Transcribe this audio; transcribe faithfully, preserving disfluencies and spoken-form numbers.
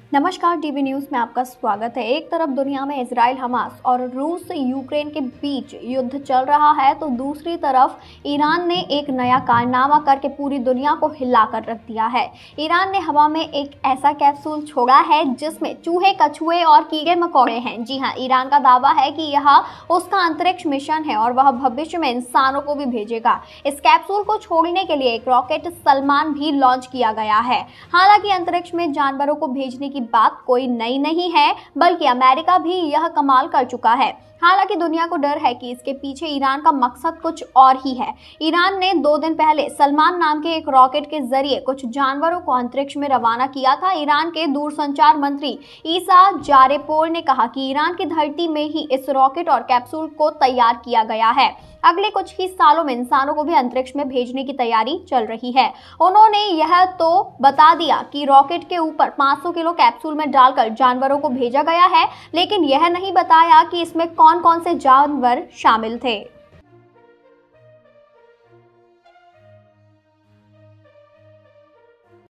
नमस्कार, TV news में आपका स्वागत है। एक तरफ दुनिया में इजराइल हमास और रूस यूक्रेन के बीच युद्ध चल रहा है, तो दूसरी तरफ ईरान ने एक नया कारनामा करके पूरी दुनिया को हिला कर रख दिया है। ईरान ने हवा में एक ऐसा कैप्सूल छोड़ा है जिसमें चूहे, कछुए और कीड़े मकोड़े हैं। जी हाँ, ईरान का दावा है कि यह उसका अंतरिक्ष मिशन है और वह भविष्य में इंसानों को भी भेजेगा। इस कैप्सूल को छोड़ने के लिए एक रॉकेट सलमान भी लॉन्च किया गया है। हालांकि अंतरिक्ष में जानवरों को भेजने की बात कोई नई नहीं है, बल्कि अमेरिका भी यह कमाल कर चुका है। हालांकि दुनिया को डर है कि इसके पीछे ईरान का मकसद कुछ और ही है। ईरान ने दो दिन पहले सलमान नाम के एक रॉकेट के जरिए कुछ जानवरों को अंतरिक्ष में रवाना किया था। ईरान के दूरसंचार मंत्री ईसा जारेपोर ने कहा कि ईरान की धरती में ही इस रॉकेट और कैप्सूल को तैयार किया गया है। अगले कुछ ही सालों में इंसानों को भी अंतरिक्ष में भेजने की तैयारी चल रही है। उन्होंने यह तो बता दिया कि रॉकेट के ऊपर पाँच सौ किलो कैप्सूल में डालकर जानवरों को भेजा गया है, लेकिन यह नहीं बताया कि इसमें कौन कौन से जानवर शामिल थे।